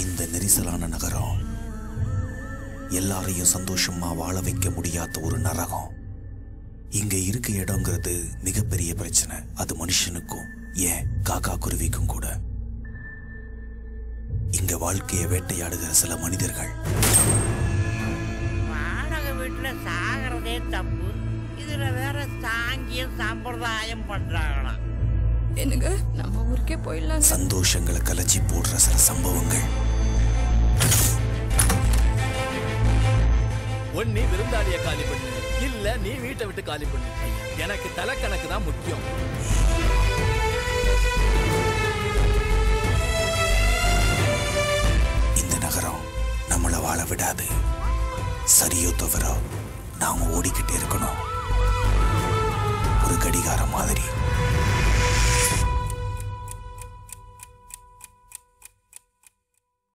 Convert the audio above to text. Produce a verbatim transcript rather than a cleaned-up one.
இந்த நெரிசலான நகரம் எல்லாரையும் சந்தோஷமா வாழ வைக்க முடியாத ஒரு நரகம். இங்க இருக்க இடங்கிறது மிகப்பெரிய பிரச்சனை. அது மனுஷனுக்கும் ஏன் காக்கா குருவிக்கும் கூட. இங்க வாழ்க்கையை வேட்டையாடுகிற சில மனிதர்கள். வாடகை வீட்டுல சாகிறதே தப்பு, இதுல வேற சாங்கியம் சம்பிரதாயம் பண்றாங்களாம். என்னங்க நம்ம ஊருக்கே போயிடலாம். சந்தோஷங்களை கலைச்சி போடுற சில சம்பவங்கள். ஒன்னு விருந்தாளிய காலி பண்ணு, இல்ல நீ வீட்டை விட்டு காலி பண்ணு. எனக்கு தலைக்கணக்கு தான் முக்கியம். இந்த நகரம் நம்மளை வாழ விடாது. சரியோ தவிர நாம ஓடிக்கிட்டே இருக்கணும், ஒரு கடிகாரம் மாதிரி.